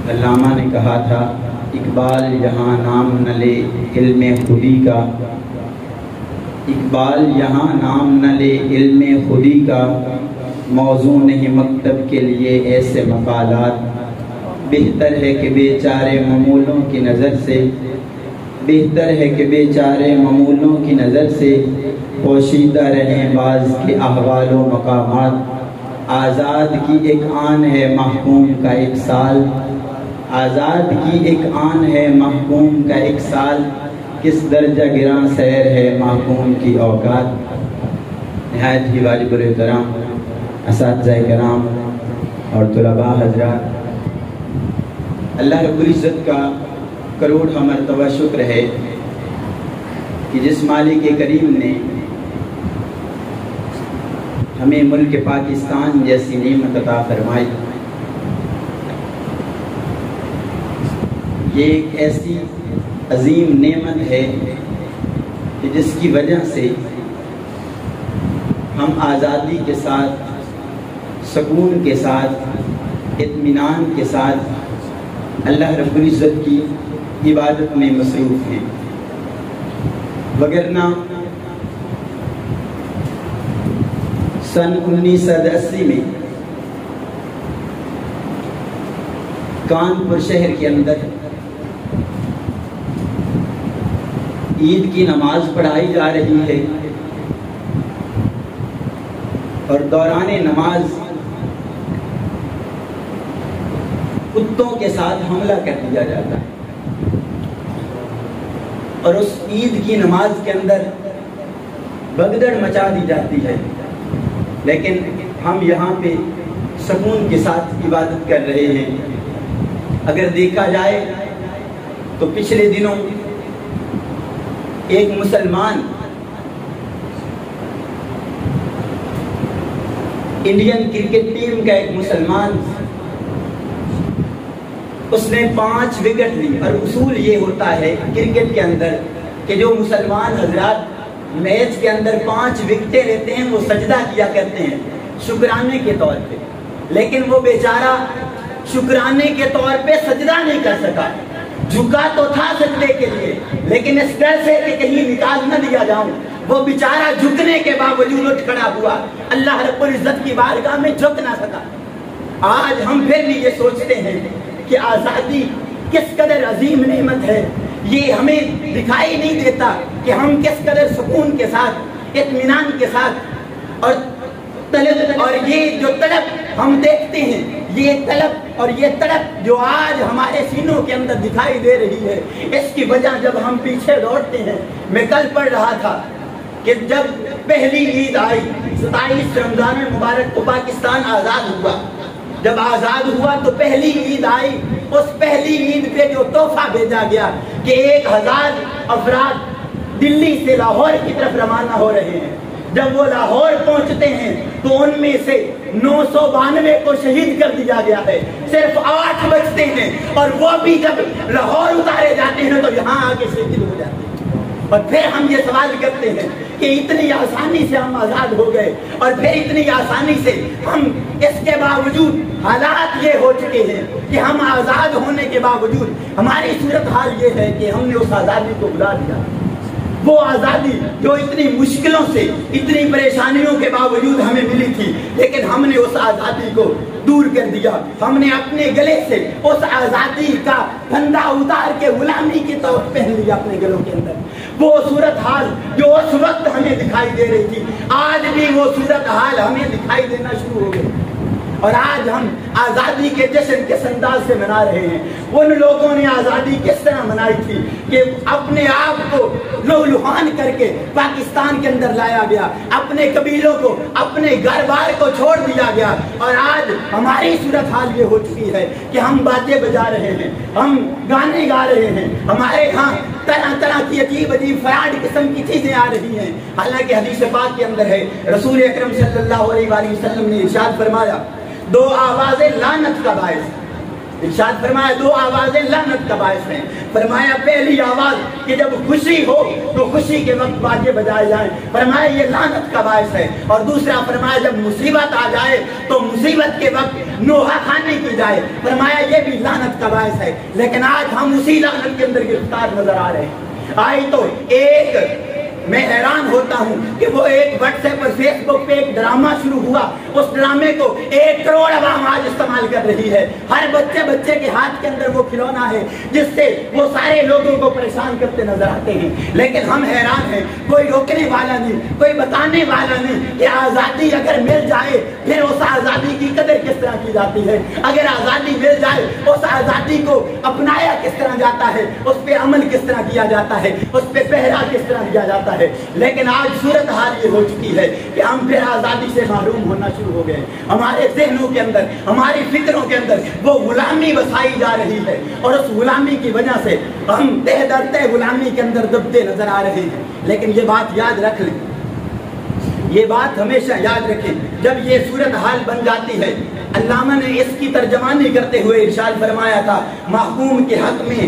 علامہ نے کہا تھا اقبال یہاں نام نہ لے علم خودی کا، اقبال یہاں نام نہ لے علم خودی کا، موضوع نہیں مکتب کے لیے ایسے مقالات، بہتر ہے کہ بیچارے معمولوں کی نظر سے، بہتر ہے کہ بیچارے معمولوں کی نظر سے پوشیدہ رہیں بعض کے احوال و مقامات۔ آزاد کی ایک آن ہے محکوم کا ایک سال، آزاد کی ایک آن ہے محکوم کا ایک سال، کس درجہ گراں سیر ہے محکوم کی اوقات۔ نہایت ہی واجب الاحترام اساتذہ کرام اور طلباء حضرات، اللہ رب العزت کا کروڑ مرتبہ شکر ہے کہ جس مالک کریم نے ہمیں ملک پاکستان جیسی نعمت عطا فرمائی۔ یہ ایک ایسی عظیم نعمت ہے کہ جس کی وجہ سے ہم آزادی کے ساتھ، سکون کے ساتھ، اطمینان کے ساتھ اللہ رب العزت کی عبادت میں مصروف ہیں، وگرنہ سن 1980 میں کانپور شہر کے اندر عید کی نماز پڑھائی جا رہی ہے اور دوران نماز کتوں کے ساتھ حملہ کر دیا جاتا ہے، اور اس عید کی نماز کے اندر بھگدڑ مچا دی جاتی ہے، لیکن ہم یہاں پہ سکون کے ساتھ عبادت کر رہے ہیں۔ اگر دیکھا جائے تو پچھلے دنوں ایک مسلمان انڈین کرکٹ ٹیم کا ایک مسلمان، اس نے 5 وکٹ لی، اور اصول یہ ہوتا ہے کرکٹ کے اندر کہ جو مسلمان حضرات میچ کے اندر 5 وکٹیں لیتے ہیں وہ سجدہ کیا کرتے ہیں شکرانے کے طور پہ، لیکن وہ بیچارہ شکرانے کے طور پہ سجدہ نہیں کر سکا، جھکا تو تھا سجدے کے لیے، لیکن اس ڈر سے کہ کہیں نکال نہ دیا جاؤں وہ بیچارہ جھکنے کے باوجود اٹھ کھڑا ہوا، اللہ رب العزت کی بارگاہ میں جھک نہ سکا۔ آج ہم پھر بھی یہ سوچتے ہیں کہ آزادی کس قدر عظیم نعمت ہے، یہ ہمیں دکھائی نہیں دیتا کہ ہم کس قدر سکون کے ساتھ، اطمینان کے ساتھ اور طلب، اور یہ جو طلب ہم دیکھتے ہیں، یہ طلب اور یہ تڑپ جو آج ہمارے سینوں کے اندر دکھائی دے رہی ہے، اس کی وجہ جب ہم پیچھے لوٹتے ہیں، میں کل پڑھ رہا تھا کہ جب پہلی عید آئی 27 رمضان المبارک کو پاکستان آزاد ہوا، جب آزاد ہوا تو پہلی عید آئی، اس پہلی عید پہ جو تحفہ بھیجا گیا کہ 1000 افراد دلی سے لاہور کی طرف روانہ ہو رہے ہیں، جب وہ لاہور پہنچتے ہیں تو ان میں سے 992 کو شہید کر دیا گیا ہے، صرف 8 بچتے ہیں، اور وہ بھی جب لاہور اتارے جاتے ہیں تو یہاں آگے شہید ہو جاتے ہیں۔ اور پھر ہم یہ سوال کرتے ہیں کہ اتنی آسانی سے ہم آزاد ہو گئے، اور پھر اتنی آسانی سے ہم، اس کے باوجود حالات یہ ہو چکے ہیں کہ ہم آزاد ہونے کے باوجود ہماری صورتحال یہ ہے کہ ہم نے اس آزادی کو بھلا دیا۔ وہ آزادی جو اتنی مشکلوں سے، اتنی پریشانیوں کے باوجود ہمیں ملی تھی، لیکن ہم نے اس آزادی کو دور کر دیا، ہم نے اپنے گلے سے اس آزادی کا پھندا اتار کے غلامی کی طور پہن لیا اپنے گلوں کے اندر۔ وہ صورتحال جو اس وقت ہمیں دکھائی دے رہی تھی، آج بھی وہ صورتحال ہمیں دکھائی دینا شروع ہو گئی، اور آج ہم آزادی کے جشن کس انداز سے منا رہے ہیں۔ ان لوگوں نے آزادی کس طرح منائی تھی کہ اپنے آپ کو لہوان کر کے پاکستان کے اندر لایا گیا، اپنے قبیلوں کو، اپنے گھر بار کو چھوڑ دیا گیا، اور آج ہماری صورتحال یہ ہو چکی ہے کہ ہم باتیں بجا رہے ہیں، ہم گانے گا رہے ہیں، ہمارے ہاں طرح طرح کی عجیب عجیب فراڈ قسم کی چیزیں آ رہی ہیں، حالانکہ حدیث پاک کے اندر ہے، رسول اکرم صلی اللہ علیہ وآلہ وسلم نے ارشاد فرمایا، 2 آوازیں لعنت کا باعث، ارشاد فرمایا دو آوازیں لعنت کا باعث ہیں. فرمایا پہلی آواز کہ جب خوشی ہو تو خوشی کے وقت باجے بجائے جائیں، فرمایا یہ لعنت کا باعث ہے. اور دوسرا فرمایا جب مصیبت آ جائے تو مصیبت کے وقت نوحہ خانی کی جائے، فرمایا یہ بھی لعنت کا باعث ہے. لیکن آج ہم اسی لعنت کے اندر گرفتار نظر آ رہے ہیں. آئی تو میں حیران ہوتا ہوں کہ وہ ایک واٹس ایپ پر فیس بک پہ ایک ڈرامہ شروع ہوا، اس ڈرامے کو 1 کروڑ عوام آج استعمال کر رہی ہے. ہر بچے کے ہاتھ کے اندر وہ کھلونا ہے جس سے وہ سارے لوگوں کو پریشان کرتے نظر آتے ہیں. لیکن ہم حیران ہیں، کوئی روکنے والا نہیں، کوئی بتانے والا نہیں کہ آزادی اگر مل جائے پھر اس آزادی کی قدر کس طرح کی جاتی ہے. اگر آزادی مل جائے اس آزادی کو اپنایا کس طرح جاتا ہے، اس پہ عمل کس طرح کیا جاتا ہے، اس پہ پہرا کس طرح کیا جاتا ہے. لیکن آج صورتحال یہ ہو چکی ہے کہ ہم پھر آزادی سے محروم ہونا شروع ہو گئے. ہمارے ذہنوں کے اندر، ہماری فکروں کے اندر وہ غلامی بسائی جا رہی ہے، اور اس غلامی کی وجہ سے ہم تہ در تہ غلامی کے اندر دبتے نظر آ رہے ہیں. لیکن یہ بات یاد رکھ لیں، یہ بات ہمیشہ یاد رکھیں، جب یہ صورتحال بن جاتی ہے، علامہ نے اس کی ترجمانی کرتے ہوئے ارشاد فرمایا تھا محکوم کے حق میں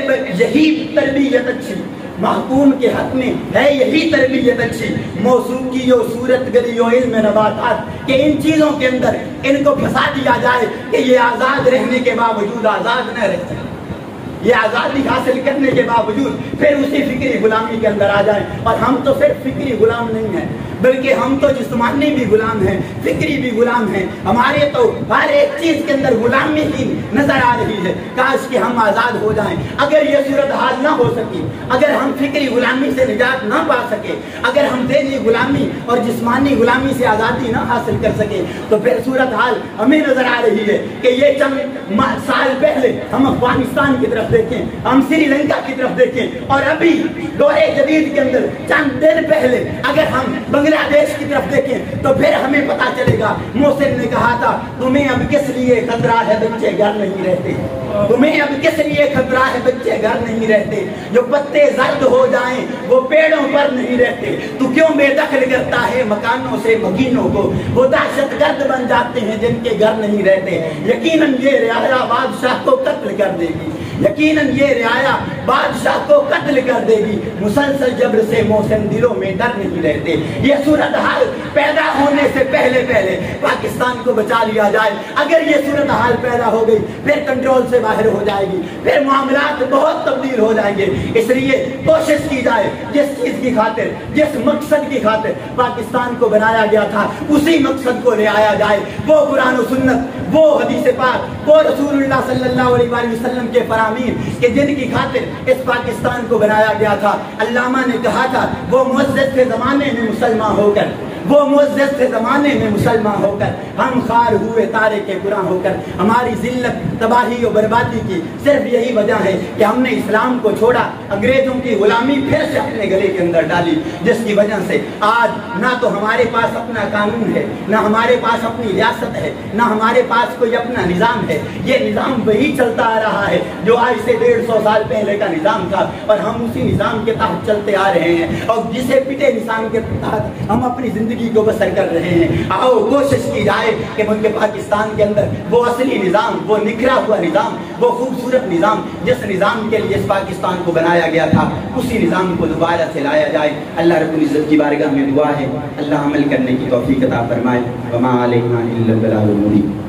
یہی تربیت اچھی، محکوم کے حق میں ہے یہی تربیت اچھی، موسیقی و صورت گری و علم نباتات، کہ ان چیزوں کے اندر ان کو پھنسا دیا جائے کہ یہ آزاد رہنے کے باوجود آزاد نہ رہ سکے، یہ آزادی حاصل کرنے کے باوجود پھر اسی فکری غلامی کے اندر آ جائیں. اور ہم تو صرف فکری غلام نہیں ہیں بلکہ ہم تو جسمانی بھی غلام ہیں، فکری بھی غلام ہیں. ہمارے تو ہر ایک چیز کے اندر غلامی ہی نظر آ رہی ہے. کاش کہ ہم آزاد ہو جائیں. اگر یہ صورتحال نہ ہو سکی، اگر ہم فکری غلامی سے نجات نہ پا سکے، اگر ہم ذہنی غلامی اور جسمانی غلامی سے آزادی نہ حاصل کر سکے، تو پھر صورتحال ہمیں نظر آ رہی ہے کہ یہ چند سال پہلے ہم افغانستان کی طرف دیکھیں، ہم سری لنکا کی طرف دیکھیں، اور ابھی دور جدید کے اندر چند دن پہلے اگر ہم بنگلہ دیش کی طرف دیکھیں تو پھر ہمیں پتا چلے گا. محسن نے کہا تھا تمہیں اب کس لیے خطرہ ہے بچے گھر نہیں رہتے، تمہیں اب کس لیے خطرہ ہے بچے گھر نہیں رہتے، جو پتے زرد ہو جائیں وہ پیڑوں پر نہیں رہتے، تو کیوں بے دخل کرتا ہے مکانوں سے مکینوں کو، وہ دہشت گرد بن جاتے ہیں جن کے گھر نہیں رہتے. یقیناً یہ رعایا بادشاہ کو قتل کر دے گی، یقیناً یہ رعایا بادشاہ کو قتل کر دے گی. مسلسل جبر سے محسن دلوں میں ڈر نہیں رہتے. یہ صورتحال پیدا ہونے سے پہلے پاکستان کو بچا لیا جائے. اگر یہ صورتحال پیدا ہو گئی پھر کنٹرول سے باہر ہو جائے گی، پھر معاملات بہت تبدیل ہو جائیں گے. اس لیے کوشش کی جائے جس چیز کی خاطر، جس مقصد کی خاطر پاکستان کو بنایا گیا تھا اسی مقصد کو لے آیا جائے. وہ قرآن و سنت، وہ حدیث پاک، وہ رسول اللہ صلی اللہ علیہ وآلہ وسلم کے فرامین کہ جن کی خاطر اس پاکستان کو بنایا گیا تھا. علامہ نے کہا تھا وہ معزز کے زمانے میں مسلمان ہو کر، وہ معزز کے زمانے میں مسلمان ہو کر ہم خار ہوئے تارے کے قرآن ہو کر. ہماری ذلت، تباہی و بربادی کی صرف یہی وجہ ہے کہ ہم نے اسلام کو چھوڑا، انگریزوں کی غلامی پھر سے اپنے گلے کے اندر ڈالی، جس کی وجہ سے آج نہ تو ہمارے پاس اپنا قانون ہے، نہ ہمارے پاس اپنی ریاست ہے، نہ ہمارے پاس کوئی اپنا نظام ہے. یہ نظام وہی چلتا آ رہا ہے جو آج سے 150 سال پہلے کا نظام تھا، اور ہم اسی نظام کے تحت چلتے آ رہے ہیں، اور جسے پٹے نظام کے تحت ہم اپنی زندگی کو بسر کر رہے ہیں. آؤ کوشش کی جائے کہ ملک پاکستان کے اندر وہ اصلی نظام، وہ نکھرا ہوا نظام، وہ خوبصورت نظام جس نظام کے لیے اس پاکستان کو بنایا گیا تھا، اسی نظام کو دوبارہ سے لایا جائے. اللہ رب العزت کی بارگاہ میں دعا ہے اللہ عمل کرنے کی توفیق عطا فرمائے. وما علینا الا البلاغ المبین.